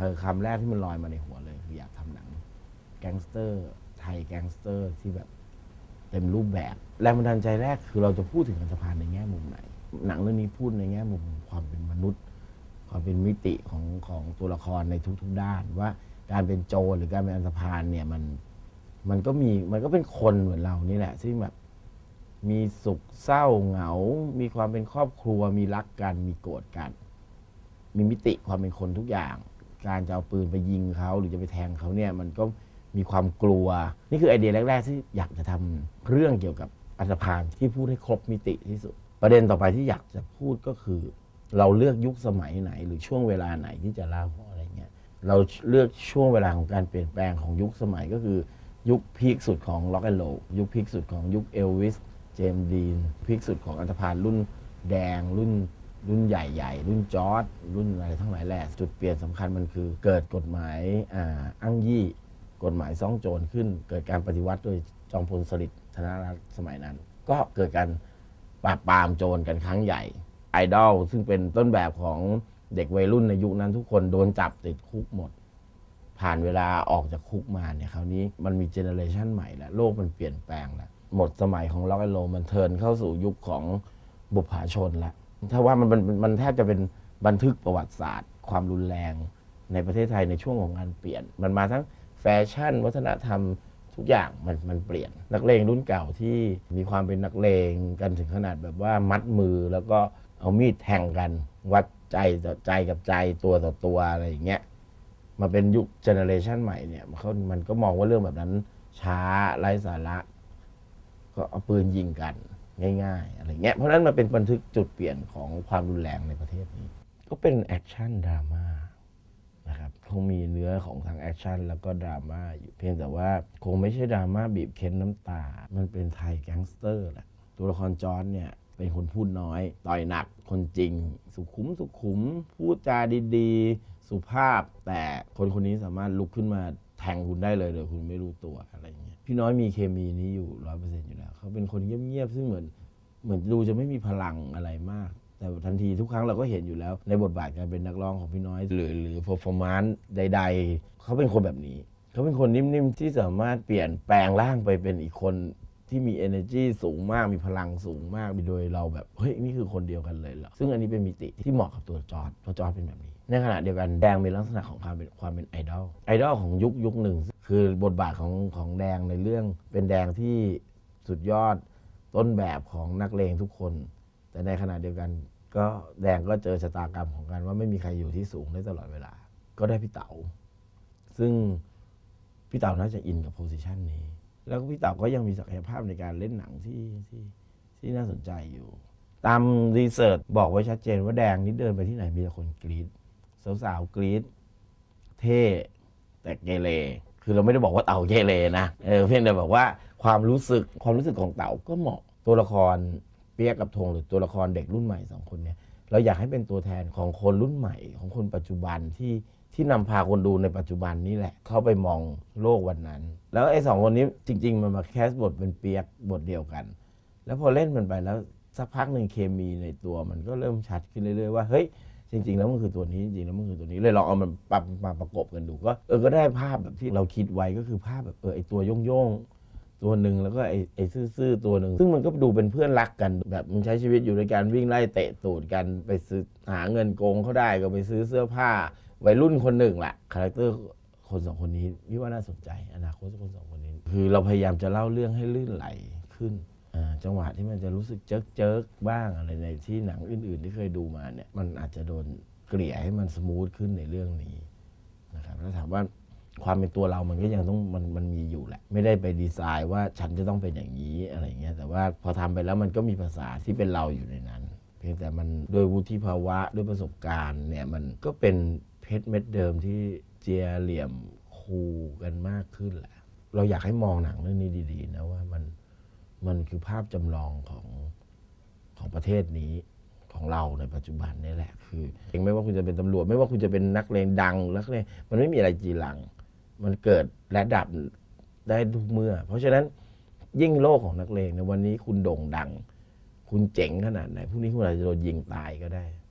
คำแรกที่มันลอยมาในหัวเลยคืออยากทำหนังแก๊งสเตอร์ไทยแก๊งสเตอร์ที่แบบเต็มรูปแบบแรงบันดาลใจแรกคือเราจะพูดถึงอันธพาลในแง่มุมไหนหนังเรื่องนี้พูดในแง่มุมความเป็นมนุษย์ความเป็นมิติของตัวละครในทุกๆด้านว่าการเป็นโจรหรือการเป็นอันธพาลเนี่ยมันก็เป็นคนเหมือนเรานี่แหละซึ่งแบบมีสุขเศร้าเหงามีความเป็นครอบครัวมีรักกันมีโกรธกันมีมิติความเป็นคนทุกอย่างการจะเอาปืนไปยิงเขาหรือจะไปแทงเขาเนี่ยมันก็มีความกลัวนี่คือไอเดียแรกๆที่อยากจะทำเรื่องเกี่ยวกับอันธพาลที่พูดให้ครบมิติที่สุดประเด็นต่อไปที่อยากจะพูดก็คือเราเลือกยุคสมัยไหนหรือช่วงเวลาไหนที่จะเล่าอะไรเงี้ยเราเลือกช่วงเวลาของการเปลี่ยนแปลงของยุคสมัยก็คือยุคพีคสุดของล็อกแอนด์โรลยุคพีคสุดของยุคเอลวิสเจมส์ดีนพีคสุดของอันธพาลรุ่นแดงรุ่นใหญ่ๆรุ่นจอร์จรุ่นอะไรทั้งหลายแหละจุดเปลี่ยนสำคัญมันคือเกิดกฎหมายอ้างยี่กฎหมายซ่องโจรขึ้นเกิดการปฏิวัติโดยจอมพลสฤษดิ์ธนรัตน์สมัยนั้นก็เกิดการปราบปรามโจรกันครั้งใหญ่ไอดอลซึ่งเป็นต้นแบบของเด็กวัยรุ่นในยุคนั้นทุกคนโดนจับติดคุกหมดผ่านเวลาออกจากคุกมาเนี่ยคราวนี้มันมีเจเนอเรชันใหม่แล้วโลกมันเปลี่ยนแปลงแล้วหมดสมัยของล็อกแอนด์โรลมันเทิร์นเข้าสู่ยุคของบุปผาชนแล้วถ้าว่ามันแทบจะเป็นบันทึกประวัติศาสตร์ความรุนแรงในประเทศไทยในช่วงของการเปลี่ยนมันมาทั้งแฟชั่นวัฒนธรรมทุกอย่างมันเปลี่ยนนักเลงรุ่นเก่าที่มีความเป็นนักเลงกันถึงขนาดแบบว่ามัดมือแล้วก็เอามีดแทงกันวัดใจต่อใจกับใจตัวต่อตัวอะไรอย่างเงี้ยมาเป็นยุคเจเนอเรชันใหม่เนี่ยมันก็มองว่าเรื่องแบบนั้นช้าไร้สาระก็เอาปืนยิงกันง่ายๆอะไรเงี้ยเพราะนั้นมันเป็นบันทึกจุดเปลี่ยนของความรุนแรงในประเทศนี้ก็เป็นแอคชั่นดราม่านะครับคงมีเนื้อของทางแอคชั่นแล้วก็ดราม่าอยู่เพียงแต่ว่าคงไม่ใช่ดราม่าบีบเค้นน้ำตามันเป็นไทยแก๊งสเตอร์แหละตัวละครจอร์จเนี่ยเป็นคนพูดน้อยต่อยหนักคนจริงสุขุมพูดจาดีๆสุภาพแต่คนนี้สามารถลุกขึ้นมาแทงคุณได้เลยโดยคุณไม่รู้ตัวอะไรเงี้ยพี่น้อยมีเคมีนี้อยู่ 100% อยู่แล้วเขาเป็นคนเงียบๆซึ่งเหมือนดูจะไม่มีพลังอะไรมากแต่ทันทีทุกครั้งเราก็เห็นอยู่แล้วในบทบาทการเป็นนักร้องของพี่น้อยหรือ performance ใดๆเขาเป็นคนแบบนี้เขาเป็นคนนิ่มๆที่สามารถเปลี่ยนแปลงร่างไปเป็นอีกคนที่มี energy สูงมากมีพลังสูงมากโดยเราแบบเฮ้ยนี่คือคนเดียวกันเลยเหรอซึ่งอันนี้เป็นมิติที่เหมาะกับตัวจอร์จเพราะจอร์จเป็นแบบนี้ในขณะเดียวกันแดงมีลักษณะของความเป็นไอดอลของยุคหนึ่งคือบทบาทของแดงในเรื่องเป็นแดงที่สุดยอดต้นแบบของนักเลงทุกคนแต่ในขณะเดียวกันก็แดงก็เจอชะตากรรมของการว่าไม่มีใครอยู่ที่สูงได้ตลอดเวลาก็ได้พี่เต๋าซึ่งพี่เต๋าน่าจะอินกับโพสิชันนี้แล้วพี่เต๋าก็ยังมีศักยภาพในการเล่นหนังที่น่าสนใจอยู่ตามรีเสิร์ชบอกไว้ชัดเจนว่าแดงนี่เดินไปที่ไหนมีแต่คนกรี๊ดสาวๆกรี๊ดเท่แต่เกเรคือเราไม่ได้บอกว่าเต๋าเกเรนะเพียงแต่บอกว่าความรู้สึกของเต๋าก็เหมาะตัวละครเปียกกับธงหรือตัวละครเด็กรุ่นใหม่2คนเนี่ยเราอยากให้เป็นตัวแทนของคนรุ่นใหม่ของคนปัจจุบันที่นำพาคนดูในปัจจุบันนี่แหละเข้าไปมองโลกวันนั้นแล้วไอ้2คนนี้จริงๆมันมาแคสบทเป็นเปียกบทเดียวกันแล้วพอเล่นมันไปแล้วสักพักหนึ่งเคมีในตัวมันก็เริ่มชัดขึ้นเรื่อยๆว่าเฮ้ยจริงๆแล้วมันคือตัวนี้จริงๆแล้วมันคือตัวนี้เลยลองเอามันมาประกบกันดูก็ได้ภาพแบบที่เราคิดไว้ก็คือภาพแบบไอ้ตัวโย่งตัวหนึ่งแล้วก็ไอ้ซื่อๆตัวหนึ่งซึ่งมันก็ดูเป็นเพื่อนรักกันแบบมันใช้ชีวิตอยู่ในการวิ่งไล่เตะตูดกันไปซื้อหาเงินโกงเขาได้ก็ไปซื้อเสื้อผ้าวัยรุ่นคนหนึ่งแหละคาแรคเตอร์คน2คนนี้พี่ว่าน่าสนใจอนาคตคน2คนนี้คือเราพยายามจะเล่าเรื่องให้ลื่นไหลขึ้นจังหวะที่มันจะรู้สึกเจ๊กบ้างอะไรในที่หนังอื่นๆที่เคยดูมาเนี่ยมันอาจจะโดนเกลี่ยให้มันสมูทขึ้นในเรื่องนี้นะครับแล้วถามว่าความเป็นตัวเรามันก็ยังต้องมันมีอยู่แหละไม่ได้ไปดีไซน์ว่าฉันจะต้องเป็นอย่างนี้อะไรเงี้ยแต่ว่าพอทำไปแล้วมันก็มีภาษาที่เป็นเราอยู่ในนั้นเพียงแต่มันโดยวุฒิภาวะด้วยประสบการณ์เนี่ยมันก็เป็นเพชรเม็ดเดิมที่เจียเหลี่ยมคูกันมากขึ้นแหละเราอยากให้มองหนังเรื่องนี้ดีๆนะว่ามันคือภาพจำลองของประเทศนี้ของเราในปัจจุบันนี่แหละคือไม่ว่าคุณจะเป็นตำรวจไม่ว่าคุณจะเป็นนักเลงดังนักเลงมันไม่มีอะไรจีรังมันเกิดและดับได้ทุกเมื่อเพราะฉะนั้นยิ่งโลกของนักเลงในวันนี้คุณโด่งดังคุณเจ๋งขนาดไหนพรุ่งนี้คุณอาจจะโดนยิงตายก็ได้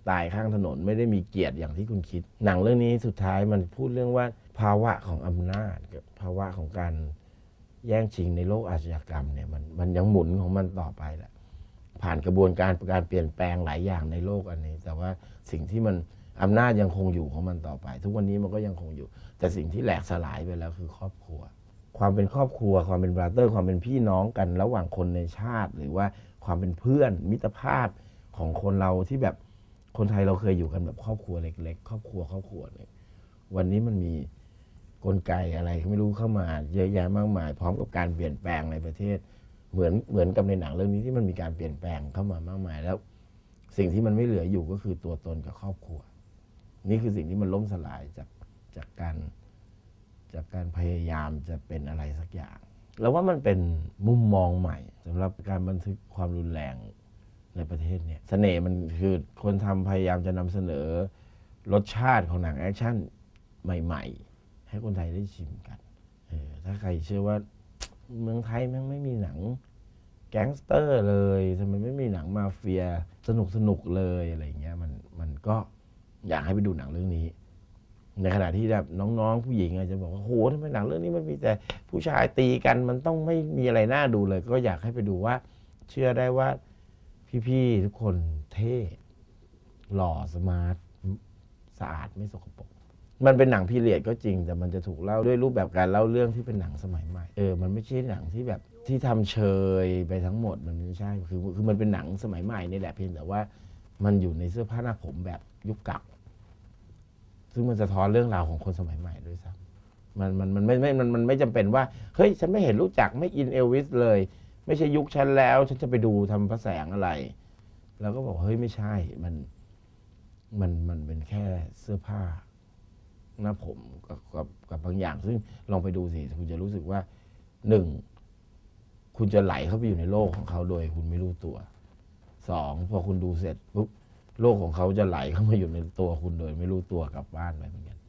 ตายข้างถนนไม่ได้มีเกียรติอย่างที่คุณคิดหนังเรื่องนี้สุดท้ายมันพูดเรื่องว่าภาวะของอำนาจกับภาวะของการแย่งชิงในโลกอาชญากรรมเนี่ยมันยังหมุนของมันต่อไปแหละผ่านกระบวนการเปลี่ยนแปลงหลายอย่างในโลกอันนี้แต่ว่าสิ่งที่มันอำนาจยังคงอยู่ของมันต่อไปทุกวันนี้มันก็ยังคงอยู่แต่สิ่งที่แหลกสลายไปแล้วคือครอบครัวความเป็นครอบครัวความเป็นบราเตอร์ความเป็นพี่น้องกันระหว่างคนในชาติหรือว่าความเป็นเพื่อนมิตรภาพของคนเราที่แบบคนไทยเราเคยอยู่กันแบบครอบครัวเล็กๆครอบครัวเนี่ยวันนี้มันมีกลไกอะไรไม่รู้เข้ามาเยอะแยะมากมายพร้อมกับการเปลี่ยนแปลงในประเทศเหมือนกับในหนังเรื่องนี้ที่มันมีการเปลี่ยนแปลงเข้ามามากมายแล้วสิ่งที่มันไม่เหลืออยู่ก็คือตัวตนกับครอบครัวนี่คือสิ่งที่มันล่มสลายจากการพยายามจะเป็นอะไรสักอย่างแล้วว่ามันเป็นมุมมองใหม่สำหรับการบันทึกความรุนแรงในประเทศเนี่ยเสน่ห์มันคือคนทำพยายามจะนำเสนอรสชาติของหนังแอคชั่นใหม่ๆให้คนไทยได้ชิมกันถ้าใครเชื่อว่าเมืองไทยมันไม่มีหนังแก๊งสเตอร์เลยทำไมไม่มีหนังมาเฟียสนุกเลยอะไรเงี้ยมันก็อยากให้ไปดูหนังเรื่องนี้ในขณะที่แบบน้องๆผู้หญิงอาจจะบอกว่าโหทำไมหนังเรื่องนี้มันมีแต่ผู้ชายตีกันมันต้องไม่มีอะไรน่าดูเลยก็อยากให้ไปดูว่าเชื่อได้ว่าพี่ๆทุกคนเท่หล่อสมาร์ทสะอาดไม่สกปรกมันเป็นหนังพีเรียดก็จริงแต่มันจะถูกเล่าด้วยรูปแบบการเล่าเรื่องที่เป็นหนังสมัยใหม่มันไม่ใช่หนังที่แบบที่ทำเชยไปทั้งหมดมันไม่ใช่คือมันเป็นหนังสมัยใหม่นี่แหละเพียงแต่ว่ามันอยู่ในเสื้อผ้าหน้าผมแบบยุคเก่าซึ่งมันสะท้อนเรื่องราวของคนสมัยใหม่ด้วยซ้ำมันไม่จำเป็นว่าเฮ้ยฉันไม่เห็นรู้จักไม่อินเอลวิสเลยไม่ใช่ยุคฉันแล้วฉันจะไปดูทำพระแสงอะไรแล้วก็บอกเฮ้ยไม่ใช่มันเป็นแค่เสื้อผ้าหน้าผมกับบางอย่างซึ่งลองไปดูสิคุณจะรู้สึกว่าหนึ่งคุณจะไหลเข้าไปอยู่ในโลกของเขาโดยคุณไม่รู้ตัวสองพอคุณดูเสร็จปุ๊บโลกของเขาจะไหลเข้ามาอยู่ในตัวคุณโดยไม่รู้ตัวกลับบ้านไปเหมือนกัน